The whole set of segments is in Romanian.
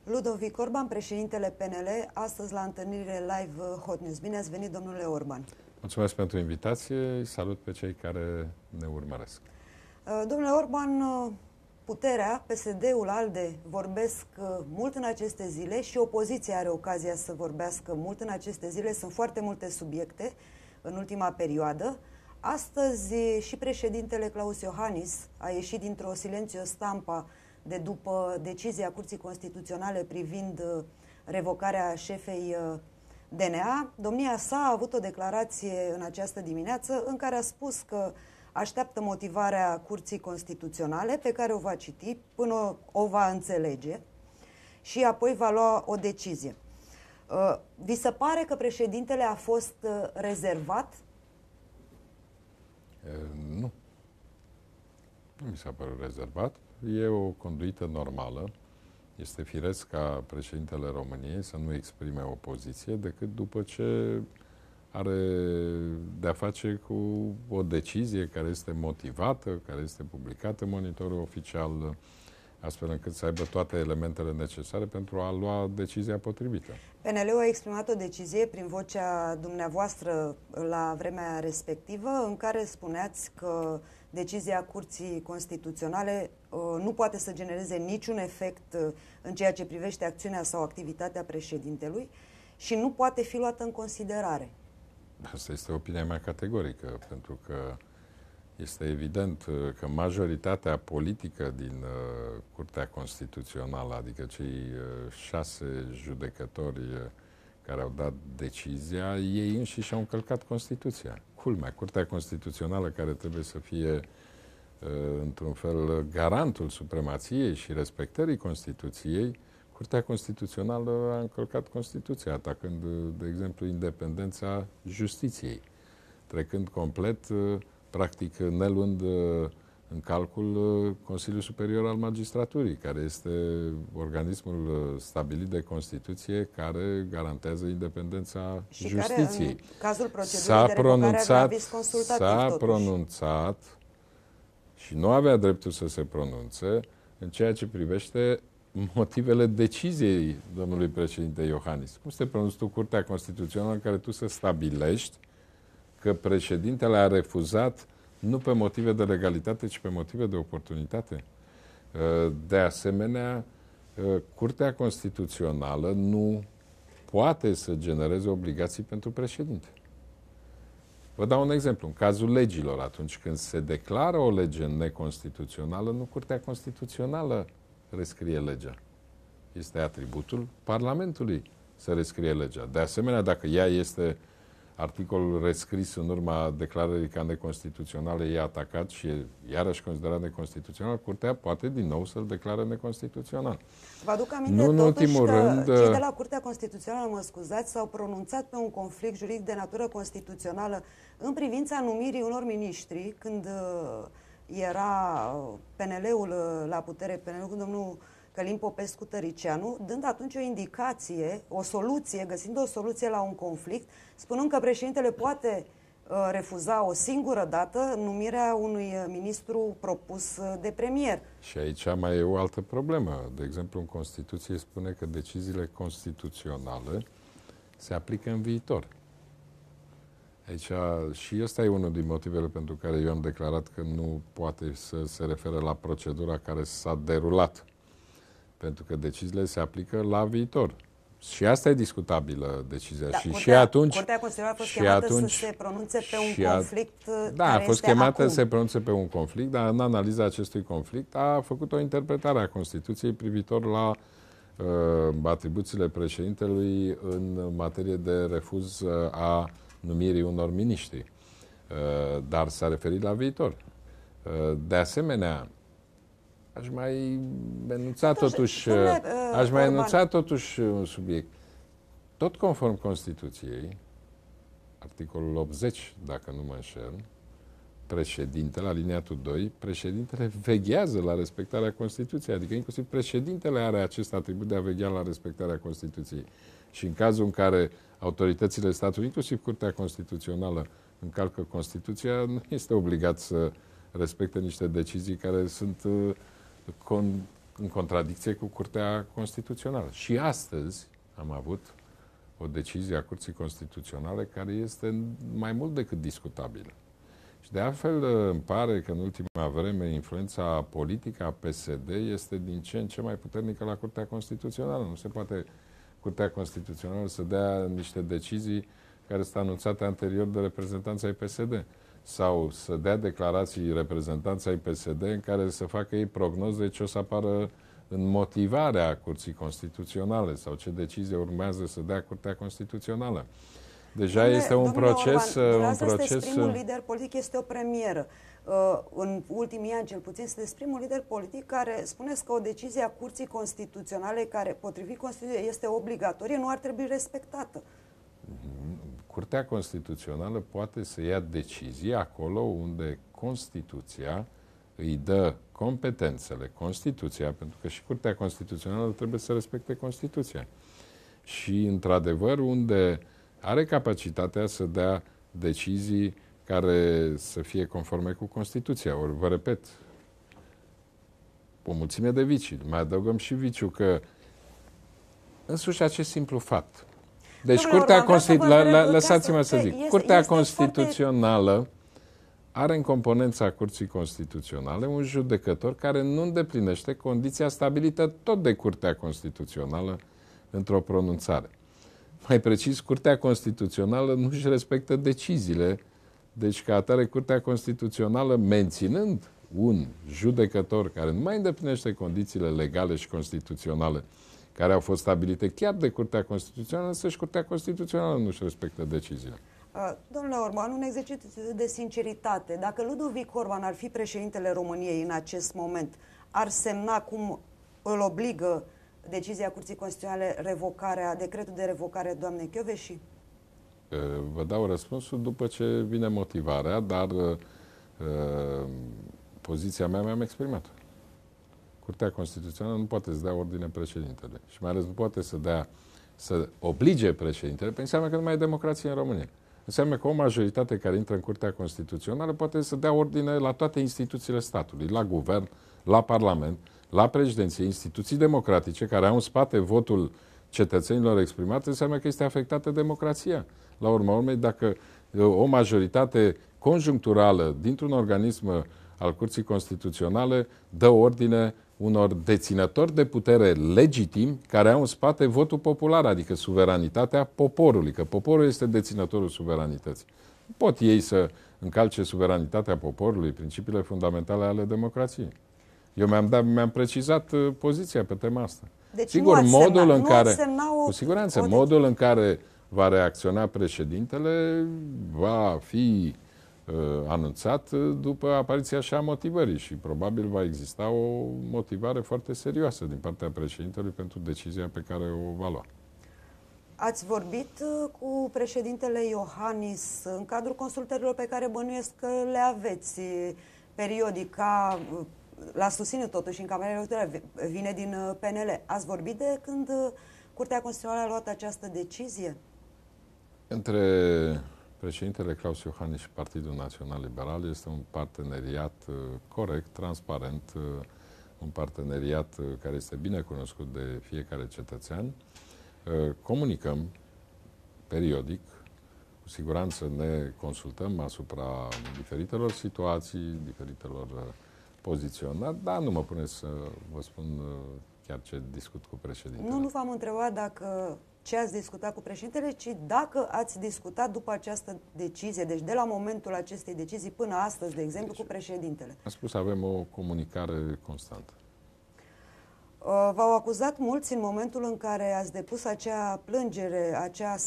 Ludovic Orban, președintele PNL, astăzi la întâlnire live Hot News. Bine ați venit, domnule Orban. Mulțumesc pentru invitație. Salut pe cei care ne urmăresc. Domnule Orban, puterea, PSD-ul, ALDE vorbesc mult în aceste zile și opoziția are ocazia să vorbească mult în aceste zile. Sunt foarte multe subiecte în ultima perioadă. Astăzi și președintele Klaus Iohannis a ieșit dintr-o silențio stampa de după decizia Curții Constituționale privind revocarea șefei DNA. Domnia sa a avut o declarație în această dimineață în care a spus că așteaptă motivarea Curții Constituționale pe care o va citi până o va înțelege și apoi va lua o decizie. Vi se pare că președintele a fost rezervat? Nu. Nu mi s-a părut rezervat. E o conduită normală. Este firesc ca președintele României să nu exprime opoziție decât după ce are de-a face cu o decizie care este motivată, care este publicată în monitorul oficial, astfel încât să aibă toate elementele necesare pentru a lua decizia potrivită. PNL-ul a exprimat o decizie prin vocea dumneavoastră la vremea respectivă, în care spuneați că decizia Curții Constituționale nu poate să genereze niciun efect în ceea ce privește acțiunea sau activitatea președintelui și nu poate fi luată în considerare. Asta este opinia mea categorică, pentru că este evident că majoritatea politică din Curtea Constituțională, adică cei 6 judecători care au dat decizia, ei înșiși au încălcat Constituția. Culmea, Curtea Constituțională, care trebuie să fie într-un fel garantul supremației și respectării Constituției, Curtea Constituțională a încălcat Constituția, atacând, de exemplu, independența justiției, trecând complet, practic, neluând în calcul Consiliul Superior al Magistraturii, care este organismul stabilit de Constituție care garantează independența justiției. Care, în cazul procedurii de revocare, avea aviz consultativ, s-a pronunțat și nu avea dreptul să se pronunțe în ceea ce privește motivele deciziei domnului președinte Iohannis. Cum să te pronunți tu Curtea Constituțională în care tu să stabilești că președintele a refuzat nu pe motive de legalitate, ci pe motive de oportunitate? De asemenea, Curtea Constituțională nu poate să genereze obligații pentru președinte. Vă dau un exemplu. În cazul legilor, atunci când se declară o lege neconstituțională, nu Curtea Constituțională rescrie legea. Este atributul Parlamentului să rescrie legea. De asemenea, dacă ea este articolul rescris în urma declarării ca neconstituțională, e atacat și e iarăși considerat neconstituțional, Curtea poate din nou să-l declare neconstituțional. Vă aduc aminte totuși că cei de la Curtea Constituțională, mă scuzați, s-au pronunțat pe un conflict juridic de natură constituțională în privința numirii unor miniștri, când era PNL-ul la putere, PNL-ul cu domnul Călin Popescu-Tăricianu, dând atunci o indicație, o soluție, găsind o soluție la un conflict, spunând că președintele poate refuza o singură dată numirea unui ministru propus de premier. Și aici mai e o altă problemă. De exemplu, în Constituție spune că deciziile constituționale se aplică în viitor. Aici, și ăsta e unul din motivele pentru care eu am declarat că nu poate să se referă la procedura care s-a derulat. Pentru că deciziile se aplică la viitor. Și asta e discutabilă decizia. Da, și atunci, Curtea Constituțională a fost chemată să se pronunțe pe un conflict da, a fost chemată să se pronunțe pe un conflict, dar în analiza acestui conflict a făcut o interpretare a Constituției privitor la atribuțiile președintelui în materie de refuz a numirii unor miniștri. Dar s-a referit la viitor. De asemenea, aș mai enunța totuși un subiect. Tot conform Constituției, articolul 80, dacă nu mă înșel, președintele, aliniatul 2, președintele veghează la respectarea Constituției, adică inclusiv președintele are acest atribut de a veghea la respectarea Constituției. Și în cazul în care autoritățile statului, inclusiv Curtea Constituțională, încalcă Constituția, nu este obligat să respecte niște decizii care sunt în contradicție cu Curtea Constituțională. Și astăzi am avut o decizie a Curții Constituționale care este mai mult decât discutabilă. Și de altfel îmi pare că în ultima vreme influența politică a PSD este din ce în ce mai puternică la Curtea Constituțională. Nu se poate Curtea Constituțională să dea niște decizii care sunt anunțate anterior de reprezentanța ai PSD sau să dea declarații reprezentanța ai PSD în care să facă ei prognoze ce o să apară în motivarea Curții Constituționale sau ce decizie urmează să dea Curtea Constituțională. Deja este un proces... Sunteți primul lider politic, este o premieră. În ultimii ani, cel puțin, sunteți primul lider politic care spuneți că o decizie a Curții Constituționale, care, potrivit Constituției, este obligatorie, nu ar trebui respectată. Curtea Constituțională poate să ia decizii acolo unde Constituția îi dă competențele, Constituția, pentru că și Curtea Constituțională trebuie să respecte Constituția. Și, într-adevăr, unde are capacitatea să dea decizii care să fie conforme cu Constituția. Ori, vă repet, o mulțime de vicii. Mai adăugăm și viciul că însuși acest simplu fapt. Deci, Curtea Constituțională, lăsați-mă să zic, Curtea Constituțională are în componența Curții Constituționale un judecător care nu îndeplinește condiția stabilită tot de Curtea Constituțională într-o pronunțare. Mai precis, Curtea Constituțională nu își respectă deciziile, deci ca atare Curtea Constituțională, menținând un judecător care nu mai îndeplinește condițiile legale și constituționale care au fost stabilite chiar de Curtea Constituțională, însă și Curtea Constituțională nu își respectă deciziile. Domnule Orban, un exercițiu de sinceritate. Dacă Ludovic Orban ar fi președintele României în acest moment, ar semna cum îl obligă decizia Curții Constituționale decretul de revocare a doamnei Kövesi? Vă dau răspunsul după ce vine motivarea, dar poziția mea mi-am exprimat. Curtea Constituțională nu poate să dea ordine președintele și mai ales nu poate să oblige președintele, pentru înseamnă că nu mai e democrație în România. Înseamnă că o majoritate care intră în Curtea Constituțională poate să dea ordine la toate instituțiile statului, la guvern, la parlament, la președinție, instituții democratice care au în spate votul cetățenilor exprimat, înseamnă că este afectată democrația. La urma urmei, dacă o majoritate conjuncturală dintr-un organism al Curții Constituționale dă ordine unor deținători de putere legitimi care au în spate votul popular, adică suveranitatea poporului, că poporul este deținătorul suveranității. Nu pot ei să încalce suveranitatea poporului, principiile fundamentale ale democrației. Eu mi-am precizat poziția pe tema asta. Deci sigur, cu siguranță, modul în care va reacționa președintele va fi anunțat după apariția și a motivării și probabil va exista o motivare foarte serioasă din partea președintelui pentru decizia pe care o va lua. Ați vorbit cu președintele Iohannis în cadrul consultărilor pe care bănuiesc că le aveți periodic, l-a susținut totuși în Camera Electorală, vine din PNL. Ați vorbit de când Curtea Constituțională a luat această decizie? Între președintele Claus Iohannis și Partidul Național Liberal este un parteneriat corect, transparent, un parteneriat care este bine cunoscut de fiecare cetățean. Comunicăm periodic, cu siguranță ne consultăm asupra diferitelor situații, diferitelor poziționări, dar nu mă puneți să vă spun chiar ce discut cu președintele. Nu v-am întrebat ce ați discutat cu președintele, ci dacă ați discutat după această decizie, deci de la momentul acestei decizii până astăzi, de exemplu, cu președintele. Am spus, avem o comunicare constantă. V-au acuzat mulți în momentul în care ați depus acea plângere, acea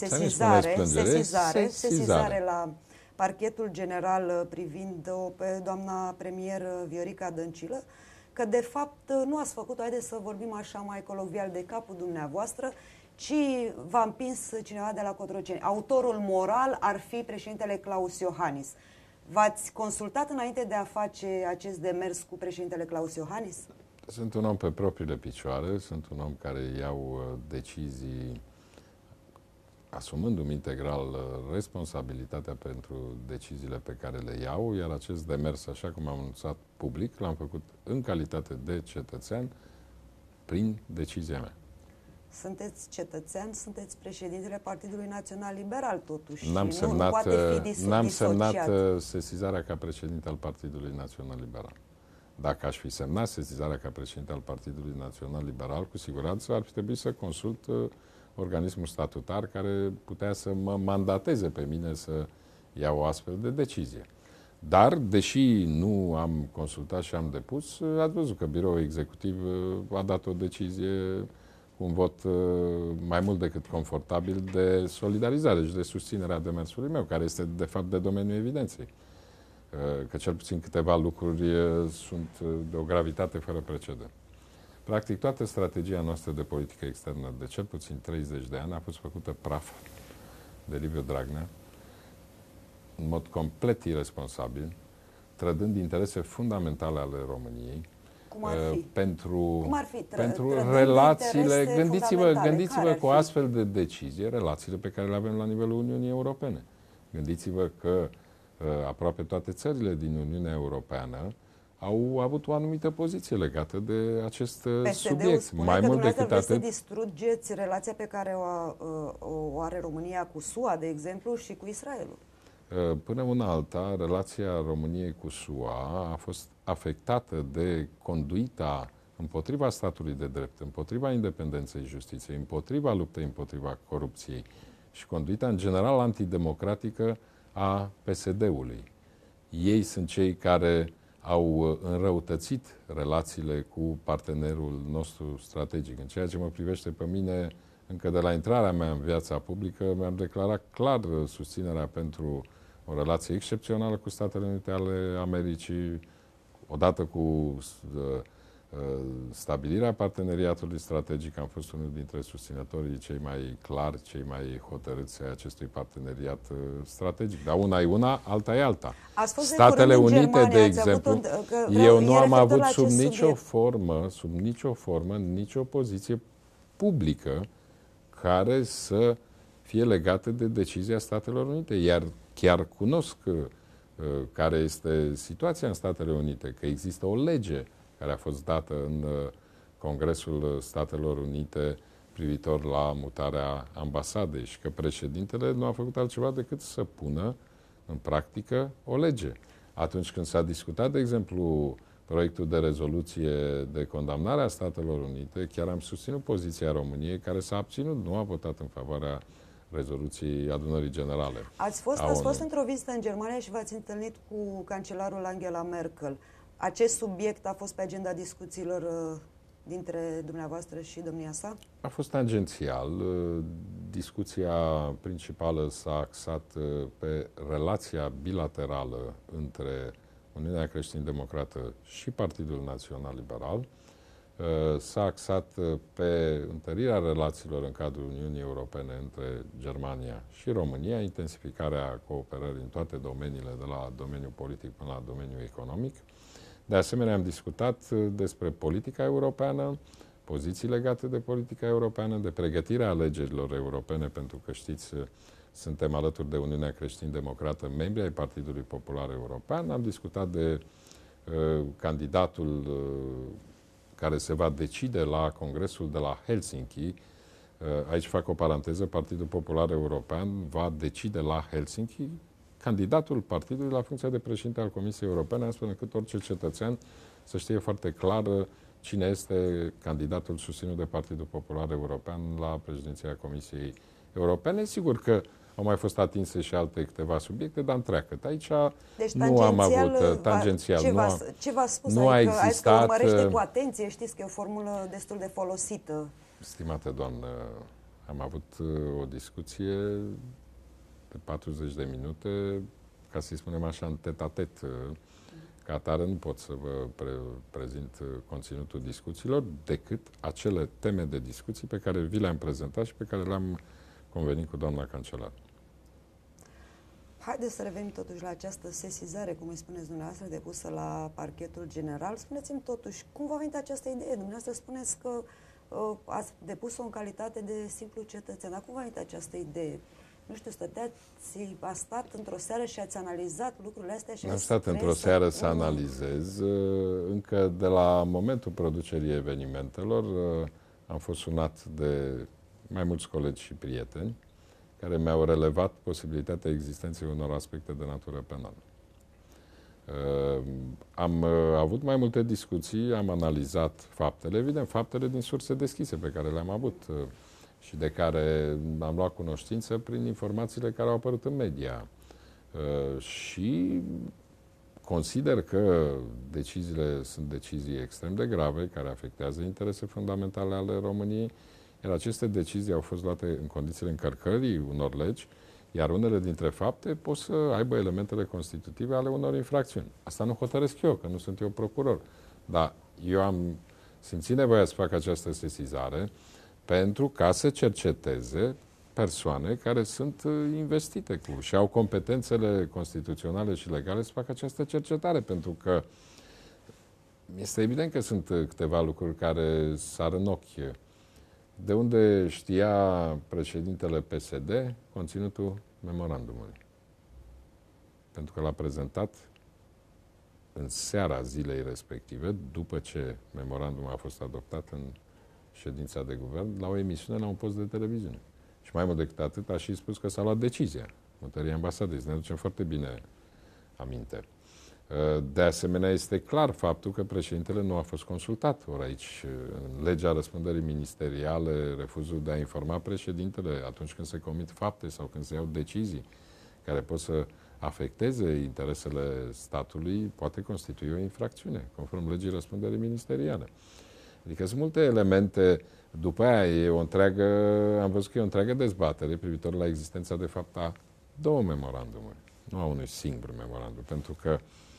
sesizare la Parchetul General privind-o pe doamna premier Viorica Dăncilă, că de fapt nu ați făcut-o, haideți să vorbim așa mai colovial, de capul dumneavoastră, ci v-a împins cineva de la Cotroceni. Autorul moral ar fi președintele Claus Iohannis. V-ați consultat înainte de a face acest demers cu președintele Claus Iohannis? Sunt un om pe propriile picioare, sunt un om care iau decizii asumându-mi integral responsabilitatea pentru deciziile pe care le iau, iar acest demers, așa cum am anunțat public, l-am făcut în calitate de cetățean, prin decizia mea. Sunteți cetățean, sunteți președintele Partidului Național Liberal, totuși. N-am nu poate fi n-am disociat. semnat sesizarea ca președinte al Partidului Național Liberal. Dacă aș fi semnat sesizarea ca președinte al Partidului Național Liberal, cu siguranță ar fi trebuit să consult organismul statutar care putea să mă mandateze pe mine să iau o astfel de decizie. Dar, deși nu am consultat și am depus, ați văzut că biroul executiv a dat o decizie cu un vot mai mult decât confortabil de solidarizare și de susținerea demersului meu, care este, de fapt, de domeniul evidenței. Că cel puțin câteva lucruri sunt de o gravitate fără precedent. Practic, toată strategia noastră de politică externă de cel puțin 30 de ani a fost făcută praf de Liviu Dragnea, în mod complet irresponsabil, trădând interese fundamentale ale României. Cum ar fi? Pentru relațiile, gândiți-vă cu astfel de decizie, relațiile pe care le avem la nivelul Uniunii Europene. Gândiți-vă că aproape toate țările din Uniunea Europeană au avut o anumită poziție legată de acest subiect. Spune mai că mult decât atât, să distrugeți relația pe care o are România cu SUA, de exemplu, și cu Israelul. Până una alta, relația României cu SUA a fost afectată de conduita împotriva statului de drept, împotriva independenței justiției, împotriva luptei împotriva corupției și conduita în general antidemocratică a PSD-ului. Ei sunt cei care au înrăutățit relațiile cu partenerul nostru strategic. În ceea ce mă privește pe mine, încă de la intrarea mea în viața publică, mi-am declarat clar susținerea pentru o relație excepțională cu Statele Unite ale Americii, odată cu stabilirea parteneriatului strategic. Am fost unul dintre susținătorii cei mai clari, cei mai hotărâți ai acestui parteneriat strategic. Dar una e una, alta e alta. Statele Unite, Germania, de exemplu, eu nu am avut sub nicio formă, nicio poziție publică care să fie legată de decizia Statelor Unite. Iar chiar cunosc care este situația în Statele Unite, că există o lege care a fost dată în Congresul Statelor Unite privitor la mutarea ambasadei și că președintele nu a făcut altceva decât să pună în practică o lege. Atunci când s-a discutat, de exemplu, proiectul de rezoluție de condamnare a Statelor Unite, chiar am susținut poziția României, care s-a abținut, nu a votat în favoarea rezoluției adunării generale. Ați fost într-o vizită în Germania și v-ați întâlnit cu cancelarul Angela Merkel. Acest subiect a fost pe agenda discuțiilor dintre dumneavoastră și domnia sa? A fost tangențial. Discuția principală s-a axat pe relația bilaterală între Uniunea Creștin-Democrată și Partidul Național Liberal. S-a axat pe întărirea relațiilor în cadrul Uniunii Europene între Germania și România, intensificarea cooperării în toate domeniile, de la domeniul politic până la domeniul economic. De asemenea, am discutat despre politica europeană, poziții legate de politica europeană, de pregătirea alegerilor europene, pentru că știți, suntem alături de Uniunea Creștin-Democrată, membri ai Partidului Popular European. Am discutat de candidatul care se va decide la Congresul de la Helsinki. Aici fac o paranteză, Partidul Popular European va decide la Helsinki candidatul partidului la funcția de președinte al Comisiei Europene, astfel încât orice cetățean să știe foarte clar cine este candidatul susținut de Partidul Popular European la președinția Comisiei Europene. Sigur că au mai fost atinse și alte câteva subiecte, dar întreagăt. Aici deci, nu am avut tangențial. Ce v-a spus? Nu a existat. Că urmărește cu atenție, știți că e o formulă destul de folosită. Stimată doamnă, am avut o discuție de 40 de minute, ca să-i spunem așa, în tet-a-tet. Ca atare nu pot să vă prezint conținutul discuțiilor, decât acele teme de discuții pe care vi le-am prezentat și pe care le-am convenit cu doamna cancelar. Haideți să revenim totuși la această sesizare, cum îi spuneți dumneavoastră, depusă la Parchetul General. Spuneți-mi totuși, cum v-a venit această idee? Dumneavoastră spuneți că ați depus-o în calitate de simplu cetățean. Dar cum v-a venit această idee? nu știu, a stat într-o seară și ați analizat lucrurile astea și am stat într-o seară să analizez. Încă de la momentul producerii evenimentelor am fost sunat de mai mulți colegi și prieteni care mi-au relevat posibilitatea existenței unor aspecte de natură penală. Am avut mai multe discuții, am analizat faptele, evident, faptele din surse deschise pe care le-am avut și de care am luat cunoștință prin informațiile care au apărut în media. Și consider că deciziile sunt decizii extrem de grave, care afectează interese fundamentale ale României, iar aceste decizii au fost luate în condițiile încărcării unor legi, iar unele dintre fapte pot să aibă elementele constitutive ale unor infracțiuni. Asta nu hotărăsc eu, că nu sunt eu procuror. Dar eu am simțit nevoia să fac această sesizare pentru ca să cerceteze persoane care sunt investite și au competențele constituționale și legale să facă această cercetare, pentru că este evident că sunt câteva lucruri care sar în ochi. De unde știa președintele PSD conținutul memorandumului? Pentru că l-a prezentat în seara zilei respective, după ce memorandumul a fost adoptat în ședința de guvern, la o emisiune, la un post de televiziune. Și mai mult decât atât, a și spus că s-a luat decizia. Mutării ambasadei, ne aducem foarte bine aminte. De asemenea, este clar faptul că președintele nu a fost consultat. Ori aici, în legea răspunderii ministeriale, refuzul de a informa președintele atunci când se comit fapte sau când se iau decizii care pot să afecteze interesele statului, poate constitui o infracțiune, conform legii răspunderii ministeriale. Adică sunt multe elemente. După aia am văzut că e o întreagă dezbatere privitor la existența, de fapt, a două memorandumuri, nu a unui singur memorandum, pentru că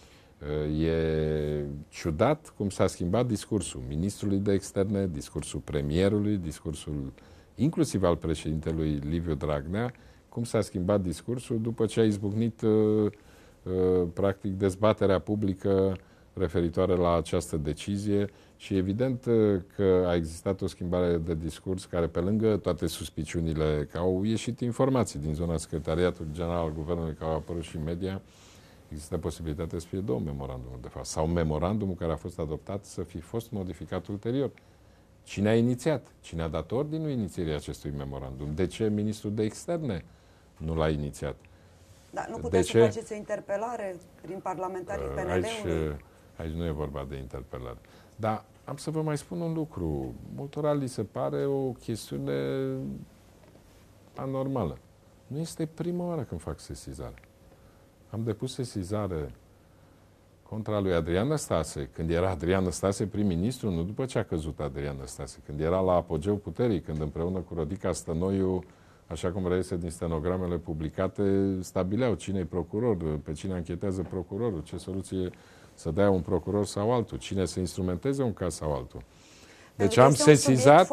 e ciudat cum s-a schimbat discursul ministrului de externe, discursul premierului, discursul inclusiv al președintelui Liviu Dragnea, cum s-a schimbat discursul după ce a izbucnit practic dezbaterea publică referitoare la această decizie și evident că a existat o schimbare de discurs care, pe lângă toate suspiciunile, că au ieșit informații din zona Secretariatului General al Guvernului, care au apărut și în media, există posibilitatea să fie două memorandumuri, de fapt, sau memorandumul care a fost adoptat să fi fost modificat ulterior. Cine a inițiat? Cine a dat ordinul inițierii acestui memorandum? De ce ministrul de externe nu l-a inițiat? Da, nu puteți să faceți o interpelare prin parlamentarii PNL-ului? Aici nu e vorba de interpelare. Dar am să vă mai spun un lucru. Multora li se pare o chestiune anormală. Nu este prima oară când fac sesizare. Am depus sesizare contra lui Adrian Năstase, când era Adrian Năstase prim-ministru, nu după ce a căzut Adrian Năstase, când era la apogeu puterii, când împreună cu Rodica Stănoiu, așa cum reiese din stenogramele publicate, stabileau cine-i procuror, pe cine anchetează procurorul, ce soluție să dea un procuror sau altul, cine să instrumenteze un caz sau altul. Deci am sesizat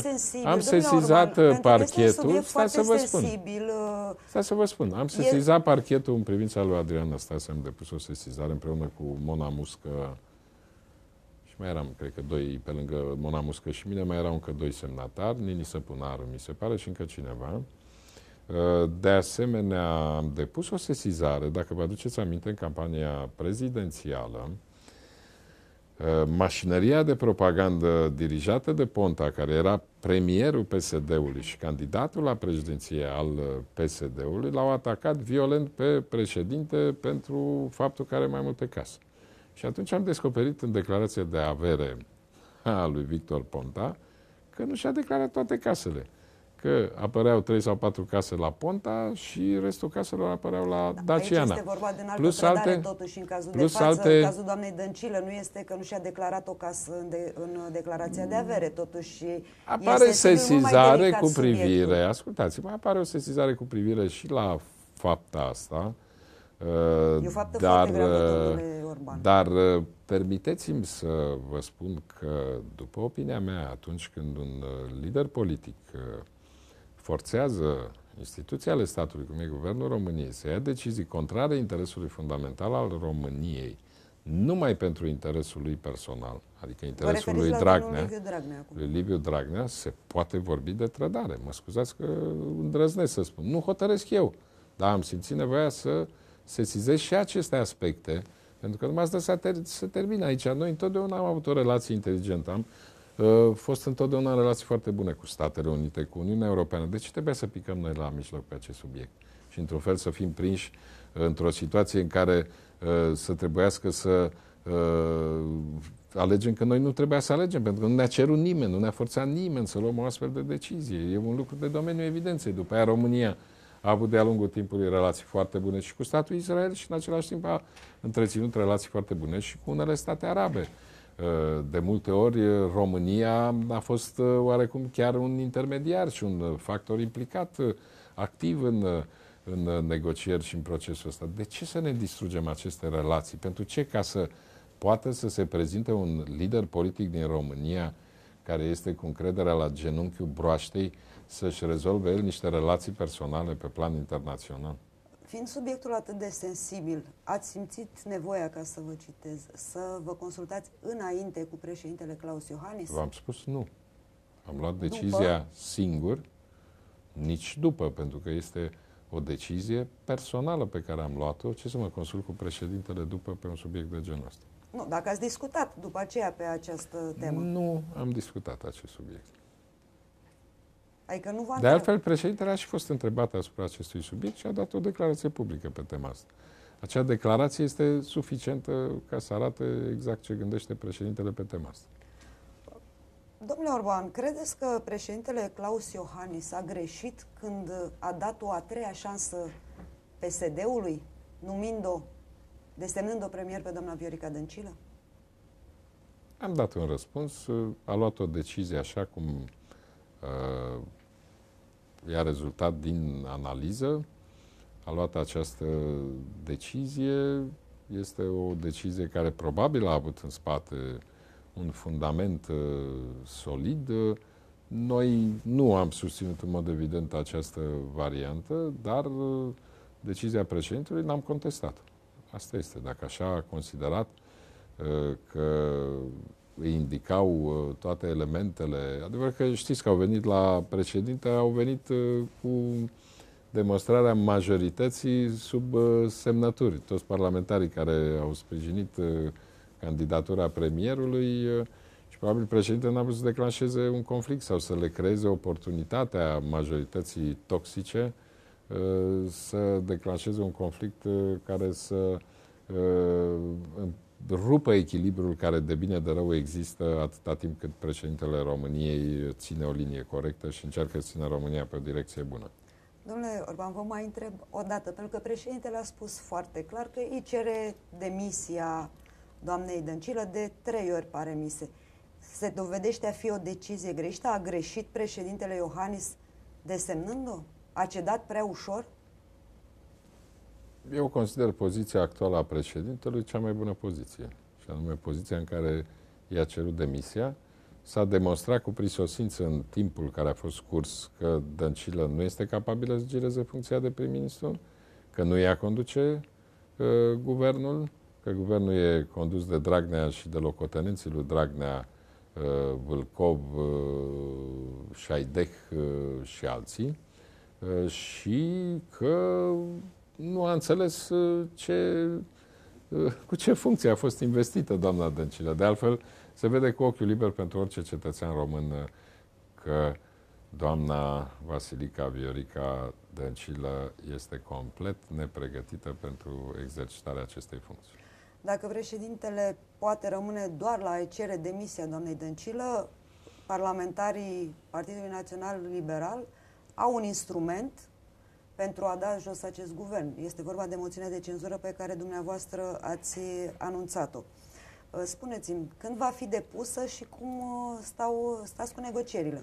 parchetul. Stai să vă spun. Am sesizat parchetul în privința lui Adrian Năstase. Am depus o sesizare împreună cu Mona Muscă și mai eram, cred că doi, pe lângă Mona Muscă și mine, mai erau încă doi semnatari, Nini Săpunaru, mi se pare, și încă cineva. De asemenea, am depus o sesizare, dacă vă aduceți aminte, în campania prezidențială, mașinăria de propagandă dirijată de Ponta, care era premierul PSD-ului și candidatul la președinție al PSD-ului, l-au atacat violent pe președinte pentru faptul că are mai multe case. Și atunci am descoperit în declarația de avere a lui Victor Ponta că nu și-a declarat toate casele. Că apăreau 3 sau 4 case la Ponta și restul caselor apăreau la Daciana. Aici este vorba de înaltă trădare, totuși, în cazul de față, în cazul doamnei Dăncilă, nu este că nu și-a declarat o casă în declarația de avere, totuși apare sesizare cu privire, ascultați-mă, apare o sesizare cu privire și la fapta asta. E o faptă foarte gravă, domnule Orban. Dar permiteți-mi să vă spun că, după opinia mea, atunci când un lider politic forțează instituții ale statului, cum e Guvernul României, să ia decizii contrare interesului fundamental al României, numai pentru interesul lui personal, adică Vă interesul referiți lui la Dragnea, domnul Liviu Dragnea acum. lui Liviu Dragnea, se poate vorbi de trădare. Mă scuzați că îndrăznesc să spun. Nu hotărăsc eu, dar am simțit nevoia să sesizez și aceste aspecte, pentru că numai asta se termină aici. Noi întotdeauna am avut o relație inteligentă. Am fost întotdeauna în relații foarte bune cu Statele Unite, cu Uniunea Europeană. De ce trebuia să picăm noi la mijloc pe acest subiect? Și într-un fel să fim prinși într-o situație în care să trebuiască să alegem, că noi nu trebuia să alegem, pentru că nu ne-a cerut nimeni, nu ne-a forțat nimeni să luăm o astfel de decizie. E un lucru de domeniul evidenței. După aia România a avut de-a lungul timpului relații foarte bune și cu statul Israel și în același timp a întreținut relații foarte bune și cu unele state arabe. De multe ori România a fost oarecum chiar un intermediar și un factor implicat activ în negocieri și în procesul ăsta. De ce să ne distrugem aceste relații? Pentru ce? Ca să poate să se prezinte un lider politic din România care este cu încrederea la genunchiul broaștei să-și rezolve el niște relații personale pe plan internațional? Fiind subiectul atât de sensibil, ați simțit nevoia, ca să vă citez, să vă consultați înainte cu președintele Klaus Iohannis? V-am spus nu. Am luat decizia singur, nici după, pentru că este o decizie personală pe care am luat-o. Ce să mă consult cu președintele după pe un subiect de genul ăsta? Nu, dacă ați discutat după aceea pe această temă. Nu am discutat acest subiect. Adică nu v-a De altfel, președintele a și fost întrebat asupra acestui subiect și a dat o declarație publică pe tema asta. Acea declarație este suficientă ca să arate exact ce gândește președintele pe tema asta. Domnule Orban, credeți că președintele Klaus Iohannis a greșit când a dat o a treia șansă PSD-ului, desemnându-o premier pe doamna Viorica Dăncilă? Am dat un răspuns, a luat o decizie așa cum i-a rezultat din analiză, a luat această decizie, este o decizie care probabil a avut în spate un fundament solid. Noi nu am susținut în mod evident această variantă, dar decizia președintelui n-am contestat. Asta este. Dacă așa a considerat că îi indicau toate elementele. Adevăr că știți că au venit la președinte, au venit cu demonstrarea majorității sub semnături. Toți parlamentarii care au sprijinit candidatura premierului și probabil președintele n-a vrut să declanșeze un conflict sau să le creeze oportunitatea majorității toxice să declanșeze un conflict care să rupă echilibrul care de bine de rău există atâta timp cât președintele României ține o linie corectă și încearcă să țină România pe o direcție bună. Domnule Orban, vă mai întreb o dată, pentru că președintele a spus foarte clar că îi cere demisia doamnei Dăncilă de 3 ori, pare mi se. Se dovedește a fi o decizie greșită? A greșit președintele Iohannis desemnând-o? A cedat prea ușor? Eu consider poziția actuală a președintelui cea mai bună poziție. Și anume poziția în care i-a cerut demisia. S-a demonstrat cu prisosință în timpul care a fost scurs că Dăncilă nu este capabilă să gireze funcția de prim-ministru, că nu ea conduce guvernul, că guvernul e condus de Dragnea și de locotenenții lui Dragnea, Vâlcov, Șaideh și alții, și că nu a înțeles cu ce funcție a fost investită doamna Dăncilă. De altfel, se vede cu ochiul liber pentru orice cetățean român că doamna Vasilica Viorica Dăncilă este complet nepregătită pentru exercitarea acestei funcții. Dacă președintele poate rămâne doar la a cere demisia doamnei Dăncilă, parlamentarii Partidului Național Liberal au un instrument pentru a da jos acest guvern. Este vorba de moțiunea de cenzură pe care dumneavoastră ați anunțat-o. Spuneți-mi, când va fi depusă și cum stați cu negocierile?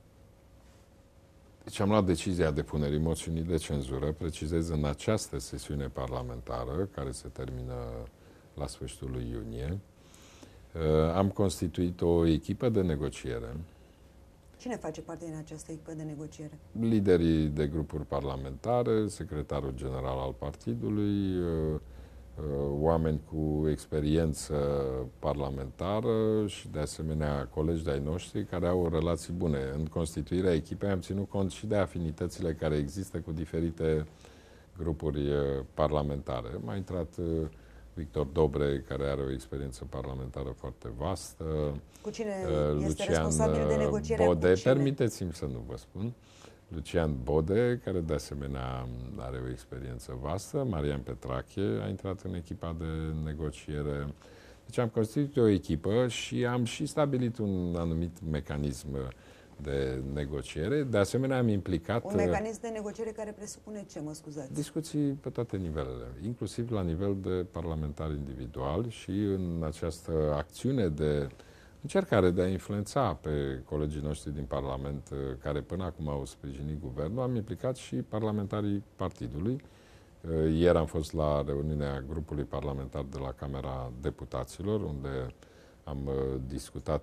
Deci am luat decizia depunerii moțiunii de cenzură, precizez, în această sesiune parlamentară, care se termină la sfârșitul lui iunie. Am constituit o echipă de negociere. Cine face parte din această echipă de negociere? Liderii de grupuri parlamentare, secretarul general al partidului, oameni cu experiență parlamentară și de asemenea colegi de-ai noștri care au relații bune. În constituirea echipei am ținut cont și de afinitățile care există cu diferite grupuri parlamentare. M-a intrat Victor Dobre, care are o experiență parlamentară foarte vastă. Cu cine este Lucian responsabil de negociere? Bode, permiteți-mi să nu vă spun. Lucian Bode, care de asemenea are o experiență vastă. Marian Petrache a intrat în echipa de negociere. Deci am constituit o echipă și am și stabilit un anumit mecanism de negociere. De asemenea, am implicat... Un mecanism de negociere care presupune ce, mă scuzați? Discuții pe toate nivelele, inclusiv la nivel de parlamentar individual și în această acțiune de încercare de a influența pe colegii noștri din Parlament care până acum au sprijinit guvernul, am implicat și parlamentarii partidului. Ieri am fost la reuniunea grupului parlamentar de la Camera Deputaților, unde am discutat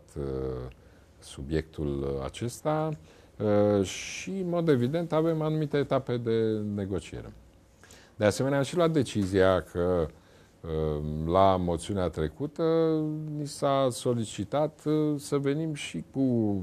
subiectul acesta și, în mod evident, avem anumite etape de negociere. De asemenea, am și luat decizia că la moțiunea trecută ni s-a solicitat să venim și cu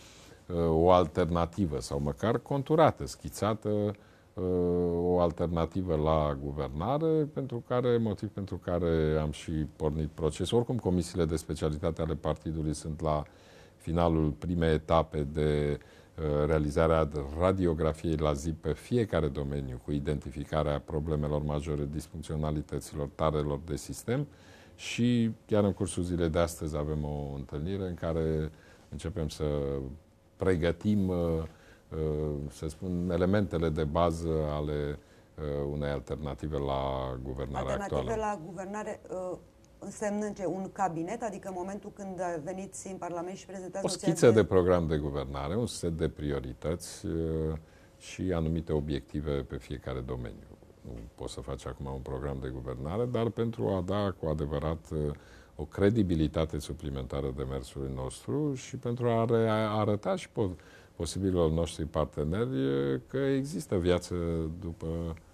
o alternativă sau măcar conturată, schițată o alternativă la guvernare, motiv pentru care am și pornit procesul. Oricum, comisiile de specialitate ale partidului sunt la finalul primei etape de realizarea radiografiei la zi pe fiecare domeniu, cu identificarea problemelor majore, disfuncționalităților, tarelor de sistem și chiar în cursul zilei de astăzi avem o întâlnire în care începem să pregătim, să spun, elementele de bază ale unei alternative la guvernarea actuală. Alternative la guvernare însemnând ce? Un cabinet? Adică în momentul când veniți în Parlament și prezentați... O schiță de program de guvernare, un set de priorități și anumite obiective pe fiecare domeniu. Nu poți să faci acum un program de guvernare, dar pentru a da cu adevărat o credibilitate suplimentară demersului nostru și pentru a arăta și posibililor noștri parteneri că există viață după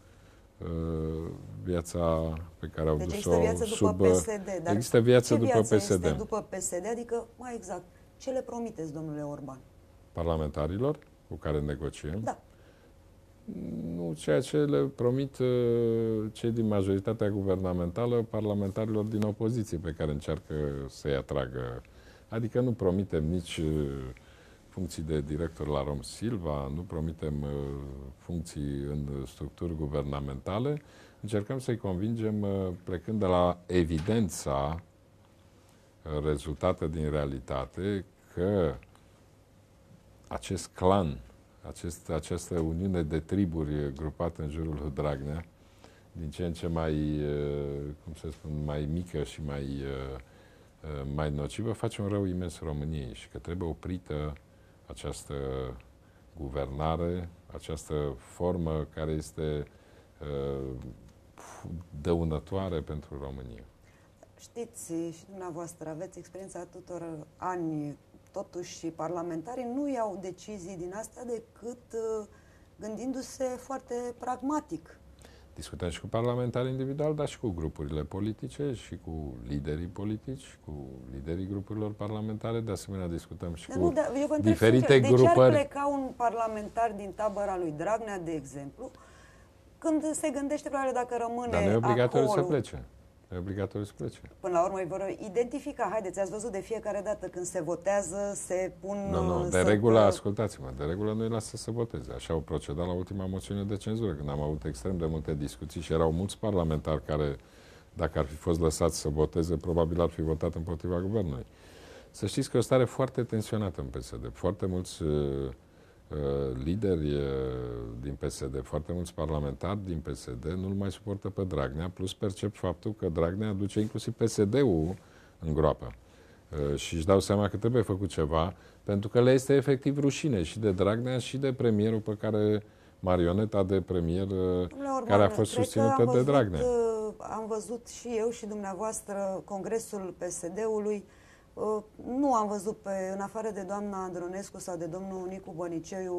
viața pe care au dus-o există viață după PSD. Dar există viață după PSD. Este după PSD? Adică, mai exact, ce le promiteți, domnule Orban? Parlamentarilor cu care negociem? Da. Nu ceea ce le promit cei din majoritatea guvernamentală parlamentarilor din opoziție pe care încearcă să-i atragă. Adică nu promitem nici funcții de director la Rom Silva, nu promitem funcții în structuri guvernamentale. Încercăm să-i convingem, plecând de la evidența rezultată din realitate, că acest clan, această uniune de triburi grupată în jurul lui Dragnea, din ce în ce mai, cum să spun, mai mică și mai nocivă, face un rău imens României și că trebuie oprită această guvernare, această formă care este dăunătoare pentru România. Știți, și dumneavoastră aveți experiența atâtor ani, totuși parlamentarii nu iau decizii din astea decât gândindu-se foarte pragmatic. Discutăm și cu parlamentari individual, dar și cu grupurile politice și cu liderii politici, cu liderii grupurilor parlamentare. De asemenea, discutăm și cu diferite grupări. De ce ar pleca un parlamentar din tabăra lui Dragnea, de exemplu, când se gândește probabil dacă rămâne acolo? Dar nu e obligatoriu să plece. E obligatoriu să plece. Până la urmă îi vor identifica. Haideți, ați văzut de fiecare dată când se votează, se pun... Nu, de regulă, ascultați-mă, de regulă nu îi lasă să voteze. Așa au procedat la ultima moțiune de cenzură, când am avut extrem de multe discuții și erau mulți parlamentari care, dacă ar fi fost lăsați să voteze, probabil ar fi votat împotriva guvernului. Să știți că e o stare foarte tensionată în PSD. Foarte mulți lideri din PSD, foarte mulți parlamentari din PSD nu-l mai suportă pe Dragnea, plus percep faptul că Dragnea aduce inclusiv PSD-ul în groapă. Și își dau seama că trebuie făcut ceva, pentru că le este efectiv rușine și de Dragnea și de premierul pe care, marioneta de premier care a fost susținută de Dragnea. Am văzut și eu și dumneavoastră congresul PSD-ului. Nu am văzut, în afară de doamna Andronescu sau de domnul Nicu Băniceiu,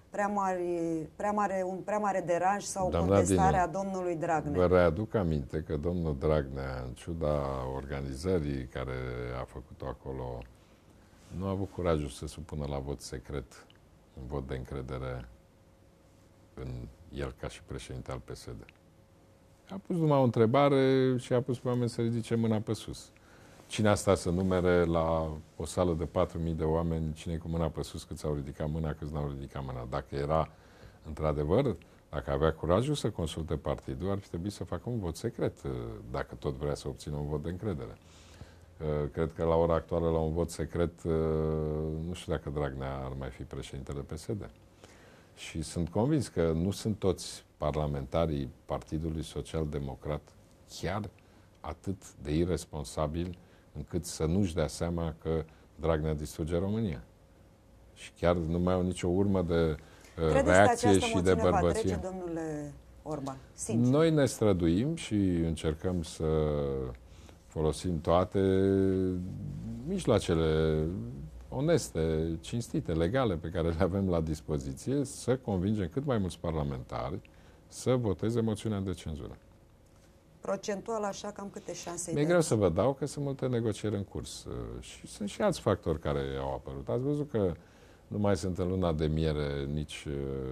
un prea mare deranj sau Doamna contestare Dinu, a domnului Dragnea. vă readuc aminte că domnul Dragnea, în ciuda organizării care a făcut-o acolo, nu a avut curajul să supună la vot secret un vot de încredere în el ca și președinte al PSD. A pus numai o întrebare și a pus pe oameni să ridice mâna pe sus. Cine a stat să numere la o sală de 4.000 de oameni, cine cu mâna pe sus, câți au ridicat mâna, câți n-au ridicat mâna? Dacă era, într-adevăr, dacă avea curajul să consulte partidul, ar fi trebuit să facă un vot secret, dacă tot vrea să obțină un vot de încredere. Cred că la ora actuală, la un vot secret, nu știu dacă Dragnea ar mai fi președintele PSD. Și sunt convins că nu sunt toți parlamentarii Partidului Social-Democrat chiar atât de irresponsabili încât să nu-și dea seama că Dragnea distruge România. Și chiar nu mai au nicio urmă de reacție și de bărbăție. Va trece, domnule Orban? Sincer. Noi ne străduim și încercăm să folosim toate mijloacele oneste, cinstite, legale pe care le avem la dispoziție să convingem cât mai mulți parlamentari să voteze moțiunea de cenzură. Procentual, așa, cam câte șanse? Mi-e greu să vă dau că sunt multe negocieri în curs și sunt și alți factori care au apărut. Ați văzut că nu mai sunt în luna de miere nici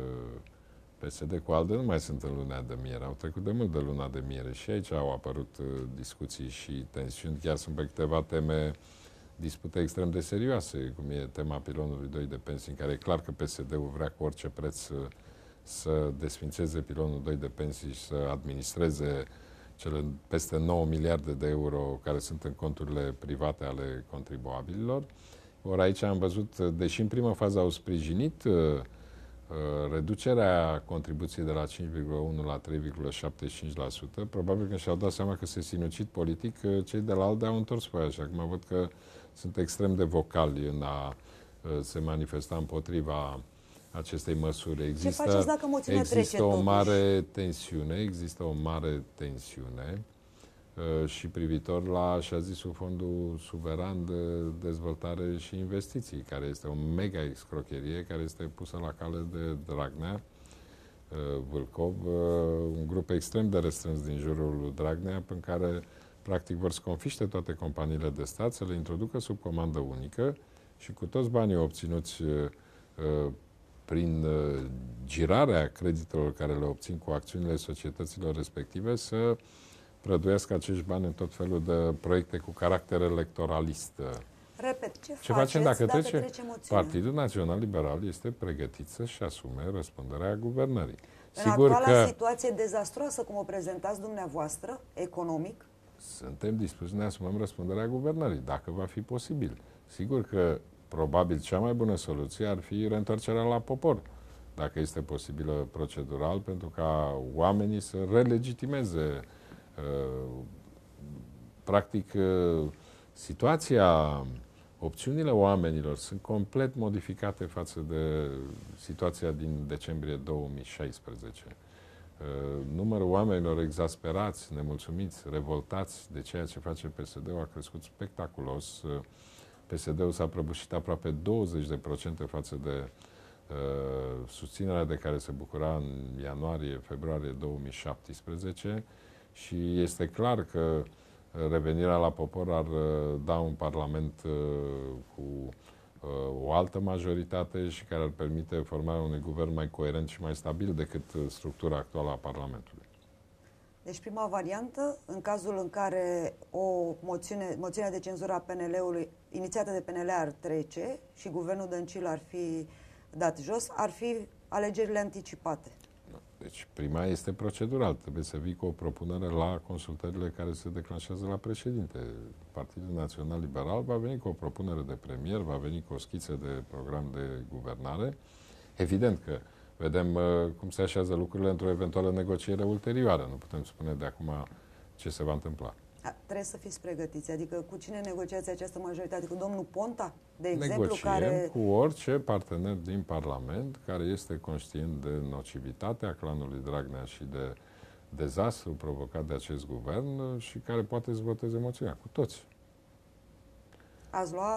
PSD cu ALDE, nu mai sunt în luna de miere. Au trecut de mult de luna de miere și aici au apărut discuții și tensiuni. Chiar sunt pe câteva teme dispute extrem de serioase, cum e tema pilonului 2 de pensii, în care e clar că PSD-ul vrea cu orice preț să desfințeze pilonul 2 de pensii și să administreze cele peste 9 miliarde de euro care sunt în conturile private ale contribuabililor. Ori aici am văzut, deși în prima fază au sprijinit reducerea contribuției de la 5,1 la 3,75%, probabil că și-au dat seama că se sinucid politic, cei de la ALDE au întors pe aia și acum văd că sunt extrem de vocali în a se manifesta împotriva acestei măsuri. Ce faceți dacă moțiunea trece, o mare tensiune, există o mare tensiune și privitor la așa zisul Fondul Suveran de Dezvoltare și Investiții, care este o mega escrocherie care este pusă la cale de Dragnea, Vâlcov, un grup extrem de restrâns din jurul lui Dragnea, în care practic vor să confiște toate companiile de stat, să le introducă sub comandă unică și cu toți banii obținuți prin girarea creditelor care le obțin cu acțiunile societăților respective, să prăduiesc acești bani în tot felul de proiecte cu caracter electoralist. Repet, ce facem dacă trece moțiunea? Partidul Național Liberal este pregătit să-și asume răspunderea guvernării. În actuala situație dezastroasă, cum o prezentați dumneavoastră, economic? Suntem dispuși să ne asumăm răspunderea guvernării, dacă va fi posibil. Sigur că probabil cea mai bună soluție ar fi reîntoarcerea la popor, dacă este posibilă procedural, pentru ca oamenii să relegitimeze practic situația, opțiunile oamenilor sunt complet modificate față de situația din decembrie 2016. Numărul oamenilor exasperați, nemulțumiți, revoltați de ceea ce face PSD-ul a crescut spectaculos. PSD-ul s-a prăbușit aproape 20% față de susținerea de care se bucura în ianuarie-februarie 2017 și este clar că revenirea la popor ar da un parlament cu o altă majoritate și care ar permite formarea unui guvern mai coerent și mai stabil decât structura actuală a Parlamentului. Deci prima variantă, în cazul în care moțiunea de cenzură a PNL-ului, inițiată de PNL, ar trece și guvernul Dăncilă ar fi dat jos, ar fi alegerile anticipate. Deci prima este procedural. Trebuie să vii cu o propunere la consultările care se declanșează la președinte. Partidul Național Liberal va veni cu o propunere de premier, va veni cu o schiță de program de guvernare. Evident că vedem cum se așează lucrurile într-o eventuală negociere ulterioară. Nu putem spune de acum ce se va întâmpla. Trebuie să fiți pregătiți. Adică cu cine negociați această majoritate? Cu domnul Ponta, de exemplu? Negociem cu orice partener din Parlament care este conștient de nocivitatea clanului Dragnea și de dezastru provocat de acest guvern și care poate să voteze moțiunea. Cu toți. Ați lua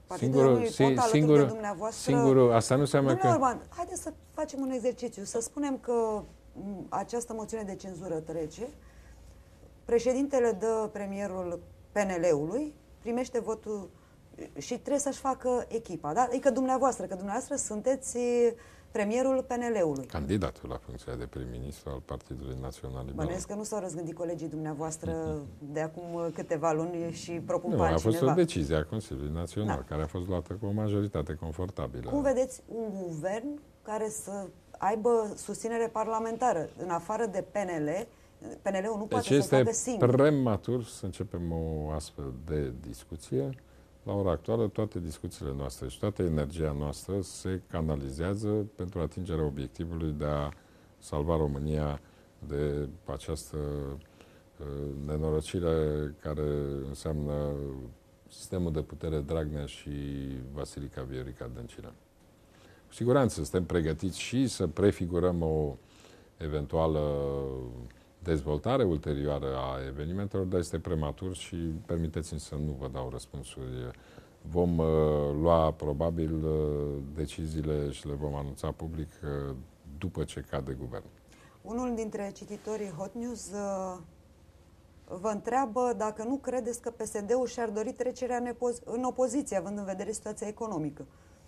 Partidul Românului Ponta alături de dumneavoastră... Asta nu înseamnă că... Domnule Orban, haideți să facem un exercițiu. Să spunem că această moțiune de cenzură trece, președintele dă premierul PNL-ului, primește votul și trebuie să-și facă echipa. Da? Adică dumneavoastră sunteți premierul PNL-ului. Candidatul la funcția de prim-ministru al Partidului Național Liberal. Bănuiesc că nu s-au răzgândit colegii dumneavoastră de acum câteva luni și propun pe altcineva. A fost o decizie a Consiliului Național, care a fost luată cu o majoritate confortabilă. Cum vedeți un guvern care să aibă susținere parlamentară, în afară de PNL? PNL-ul nu poate să facă singur. Deci este prematur să începem o astfel de discuție. La ora actuală, toate discuțiile noastre și toată energia noastră se canalizează pentru atingerea obiectivului de a salva România de această nenorocire care înseamnă sistemul de putere Dragnea și Vasilica Viorica Dăncilă. Cu siguranță suntem pregătiți și să prefigurăm o eventuală dezvoltare ulterioară a evenimentelor, dar este prematur și permiteți-mi să nu vă dau răspunsuri. Vom lua probabil deciziile și le vom anunța public după ce cade guvernul. Unul dintre cititorii Hot News vă întreabă dacă nu credeți că PSD-ul și-ar dori trecerea în opoziție, având în vedere situația economică.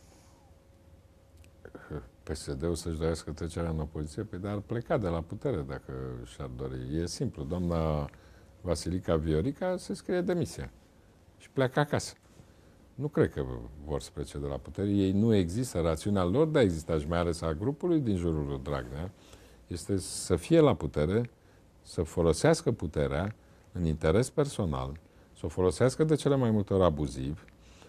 PSD-ul să-și dorească trecerea în opoziție, păi dar ar pleca de la putere dacă și-ar dori. E simplu. Doamna Vasilica Viorica se scrie demisia și pleacă acasă. Nu cred că vor să plece de la putere. Ei nu există. Rațiunea lor de a exista și mai ales a grupului din jurul lui Dragnea este să fie la putere, să folosească puterea în interes personal, să o folosească de cele mai multe ori abuziv,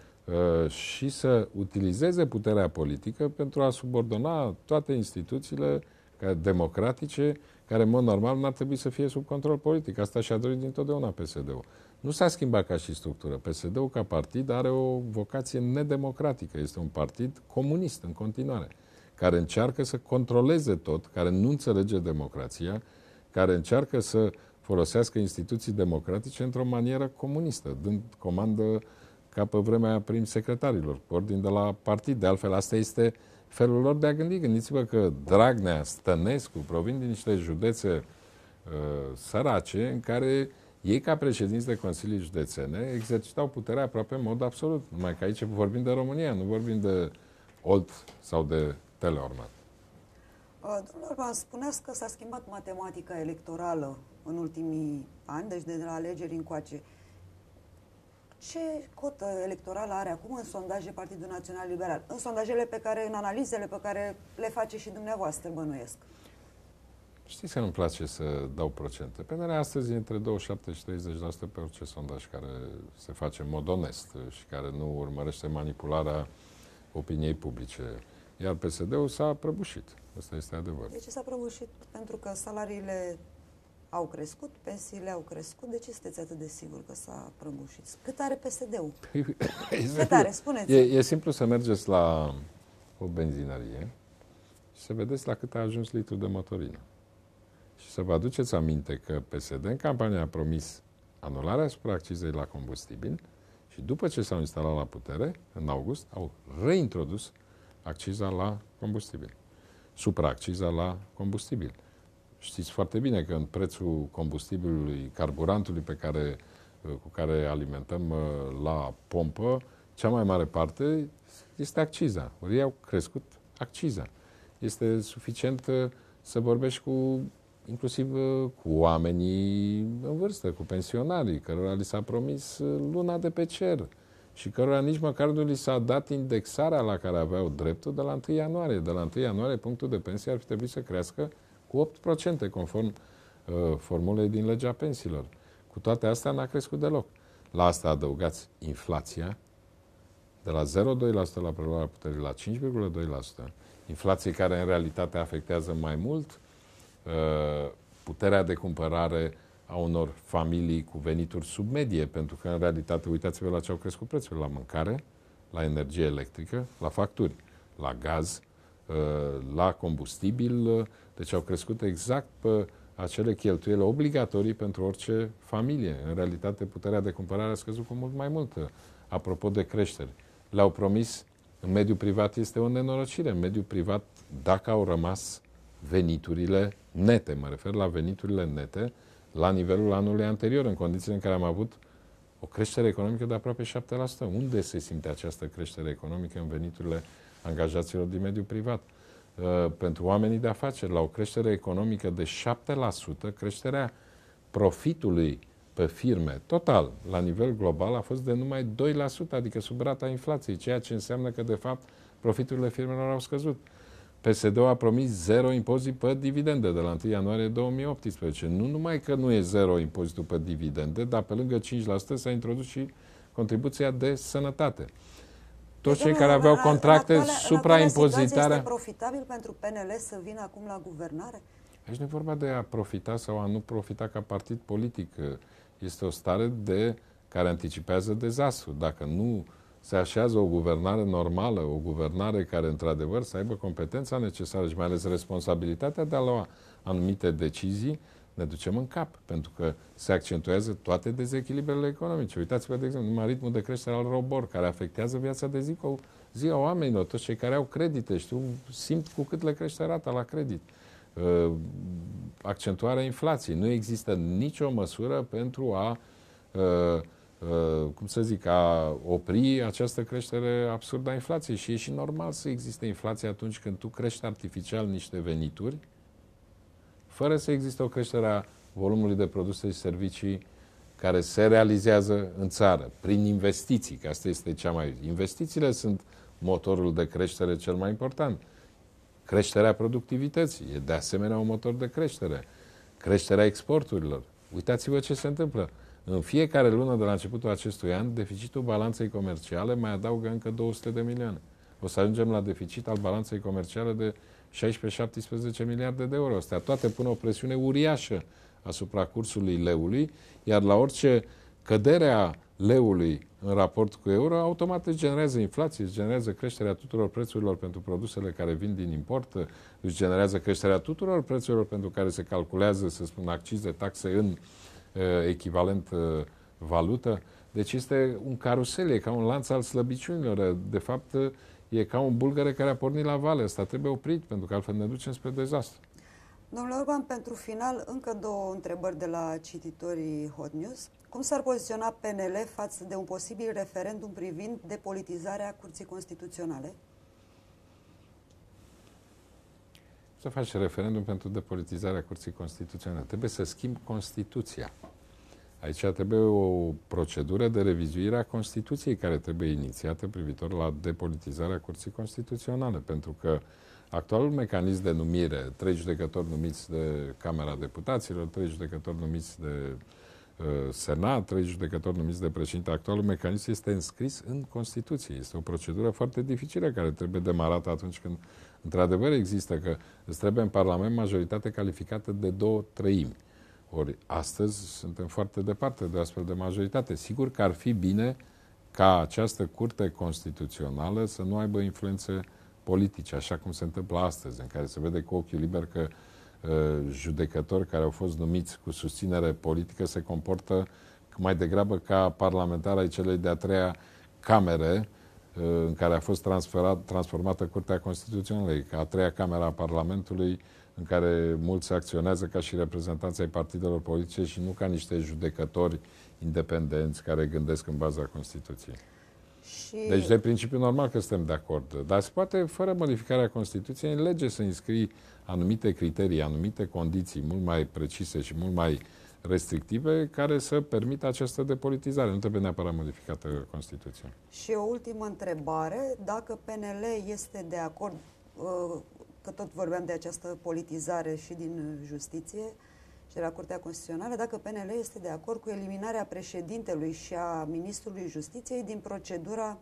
și să utilizeze puterea politică pentru a subordona toate instituțiile democratice care, în mod normal, n-ar trebui să fie sub control politic. Asta și-a dorit dintotdeauna PSD-ul. Nu s-a schimbat ca și structură. PSD-ul, ca partid, are o vocație nedemocratică. Este un partid comunist, în continuare, care încearcă să controleze tot, care nu înțelege democrația, care încearcă să folosească instituții democratice într-o manieră comunistă, dând comandă ca pe vremea prim-secretarilor, cu ordin de la partid. De altfel, asta este felul lor de a gândi. Gândiți-vă că Dragnea, Stănescu provin din niște județe sărace în care ei, ca președinți de consilii județene, exercitau puterea aproape în mod absolut. Numai că aici vorbim de România, nu vorbim de Olt sau de Teleorman. Domnul Orban, spuneați că s-a schimbat matematica electorală în ultimii ani, deci de la alegeri încoace. Ce cotă electorală are acum în sondaje Partidul Național Liberal? În sondajele în analizele pe care le face și dumneavoastră, bănuiesc. Știți că nu-mi place să dau procente. PNL astăzi e între 27 și 30% pe orice sondaj care se face în mod onest și care nu urmărește manipularea opiniei publice. Iar PSD-ul s-a prăbușit. Asta este adevăr. De ce s-a prăbușit? Pentru că salariile au crescut, pensiile au crescut. De ce sunteți atât de sigur că s-a prăbușit? Cât are PSD-ul? Cât are? Spuneți. E simplu să mergeți la o benzinărie și să vedeți la cât a ajuns litru de motorină. Și să vă aduceți aminte că PSD în campania a promis anularea supraaccizei la combustibil și după ce s-au instalat la putere, în august, au reintrodus acciza la combustibil. Supraacciza la combustibil. Știți foarte bine că în prețul combustibilului, carburantului cu care alimentăm la pompă, cea mai mare parte este acciza. Ori ei au crescut acciza. Este suficient să vorbești inclusiv cu oamenii în vârstă, cu pensionarii, cărora li s-a promis luna de pe cer și cărora nici măcar nu li s-a dat indexarea la care aveau dreptul de la 1 ianuarie. De la 1 ianuarie, punctul de pensie ar fi trebuit să crească cu 8%, conform formulei din legea pensiilor. Cu toate astea n-a crescut deloc. La asta adăugați inflația, de la 0,2% la preluarea puterii la 5,2%, inflație care în realitate afectează mai mult puterea de cumpărare a unor familii cu venituri sub medie, pentru că în realitate, uitați-vă la ce au crescut prețurile la mâncare, la energie electrică, la facturi, la gaz, la combustibil, deci au crescut exact pe acele cheltuieli obligatorii pentru orice familie. În realitate, puterea de cumpărare a scăzut cu mult mai mult, apropo de creșteri. le-au promis. În mediul privat este o nenorocire. În mediul privat, dacă au rămas veniturile nete, mă refer la veniturile nete, la nivelul anului anterior, în condițiile în care am avut o creștere economică de aproape 7%. Unde se simte această creștere economică în veniturile angajaților din mediul privat? Pentru oamenii de afaceri, la o creștere economică de 7%, creșterea profitului pe firme, total, la nivel global, a fost de numai 2%, adică sub rata inflației, ceea ce înseamnă că, de fapt, profiturile firmelor au scăzut. PSD-ul a promis zero impozit pe dividende de la 1 ianuarie 2018. Nu numai că nu e zero impozitul pe dividende, dar pe lângă 5% s-a introdus și contribuția de sănătate. Toți cei care aveau contracte supraimpozitarea... Este profitabil pentru PNL să vină acum la guvernare? Aici nu e vorba de a profita sau a nu profita ca partid politic. Este o stare care anticipează dezastru. Dacă nu se așează o guvernare normală, o guvernare care, într-adevăr, să aibă competența necesară și mai ales responsabilitatea de a lua anumite decizii, ne ducem în cap, pentru că se accentuează toate dezechilibrele economice. Uitați-vă, de exemplu, numai ritmul de creștere al ROBOR, care afectează viața de zi cu zi a oamenilor, toți cei care au credite, simt cu cât le crește rata la credit. Accentuarea inflației. Nu există nicio măsură pentru a a opri această creștere absurdă a inflației. Și e și normal să existe inflație atunci când tu crești artificial niște venituri, fără să existe o creștere a volumului de produse și servicii care se realizează în țară, prin investiții, că asta este cea mai... Investițiile sunt motorul de creștere cel mai important. Creșterea productivității e de asemenea un motor de creștere. Creșterea exporturilor. Uitați-vă ce se întâmplă. În fiecare lună de la începutul acestui an, deficitul balanței comerciale mai adaugă încă 200 de milioane. O să ajungem la deficit al balanței comerciale de 16-17 miliarde de euro. Astea toate pun o presiune uriașă asupra cursului leului, iar la orice cădere a leului în raport cu euro, automat își generează inflație, își generează creșterea tuturor prețurilor pentru produsele care vin din import, își generează creșterea tuturor prețurilor pentru care se calculează, să spun, accize, taxe în echivalent valută. Deci este un carusel, e ca un lanț al slăbiciunilor. De fapt, e ca un bulgăre care a pornit la vale. Asta trebuie oprit, pentru că altfel ne ducem spre dezastru. Domnule Orban, pentru final, încă două întrebări de la cititorii Hot News. Cum s-ar poziționa PNL față de un posibil referendum privind depolitizarea Curții Constituționale? Să faci referendum pentru depolitizarea Curții Constituționale. Trebuie să schimbi Constituția. Aici trebuie o procedură de revizuire a Constituției care trebuie inițiată privitor la depolitizarea Curții Constituționale, pentru că actualul mecanism de numire, 3 judecători numiți de Camera Deputaților, 3 judecători numiți de Senat, 3 judecători numiți de președinte, actualul mecanism este înscris în Constituție. Este o procedură foarte dificilă care trebuie demarată atunci când, într-adevăr, există că îți trebuie în Parlament majoritate calificată de 2/3. Ori astăzi suntem foarte departe de astfel de majoritate. Sigur că ar fi bine ca această Curte Constituțională să nu aibă influențe politice, așa cum se întâmplă astăzi, în care se vede cu ochiul liber că judecători care au fost numiți cu susținere politică se comportă mai degrabă ca parlamentari ai celei de-a treia camere în care a fost transformată Curtea Constituțională, ca a treia cameră a Parlamentului, în care mulți acționează ca și reprezentanți ai partidelor politice și nu ca niște judecători independenți care gândesc în baza Constituției. Deci, de principiu, normal că suntem de acord. Dar se poate, fără modificarea Constituției, în lege să înscrii anumite criterii, anumite condiții mult mai precise și mult mai restrictive care să permită această depolitizare. Nu trebuie neapărat modificată Constituția. Și o ultimă întrebare. Dacă PNL este de acord, că tot vorbeam de această politizare și din justiție și de la Curtea Constituțională, dacă PNL este de acord cu eliminarea președintelui și a ministrului Justiției din procedura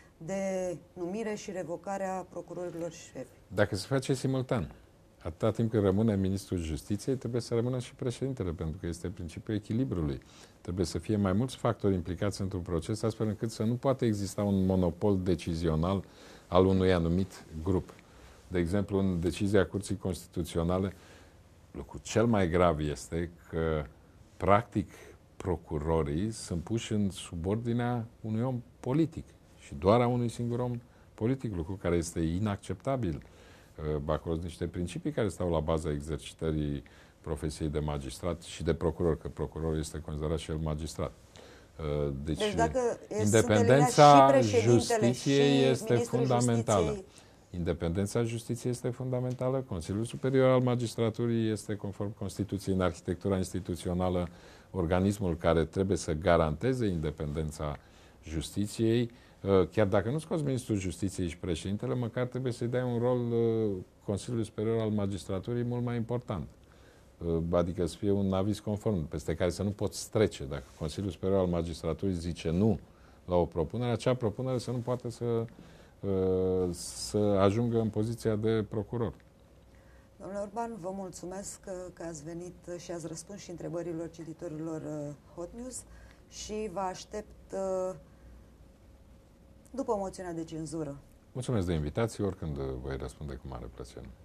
de numire și revocare a procurorilor șefi. Dacă se face simultan, atâta timp cât rămâne ministrul Justiției, trebuie să rămână și președintele, pentru că este principiul echilibrului. Trebuie să fie mai mulți factori implicați într-un proces, astfel încât să nu poate exista un monopol decizional al unui anumit grup. De exemplu, în decizia Curții Constituționale, lucrul cel mai grav este că, practic, procurorii sunt puși în subordinea unui om politic. Și ci doar a unui singur om politic, lucru care este inacceptabil. Bacoz niște principii care stau la baza exercitării profesiei de magistrat și de procuror, că procurorul este considerat și el magistrat. Deci dacă independența și justiției este fundamentală. Justiției. Independența justiției este fundamentală. Consiliul Superior al Magistraturii este, conform Constituției, în arhitectura instituțională, organismul care trebuie să garanteze independența justiției. Chiar dacă nu scoți Ministrul Justiției și președintele, măcar trebuie să-i dai un rol Consiliului Superior al Magistraturii mult mai important. Adică să fie un aviz conform, peste care să nu poți trece. Dacă Consiliul Superior al Magistraturii zice nu la o propunere, acea propunere să nu poată să ajungă în poziția de procuror. Domnule Orban, vă mulțumesc că ați venit și ați răspuns și întrebărilor cititorilor Hot News și vă aștept după moțiunea de cenzură. Mulțumesc de invitație, oricând voi răspunde cu mare plăcere.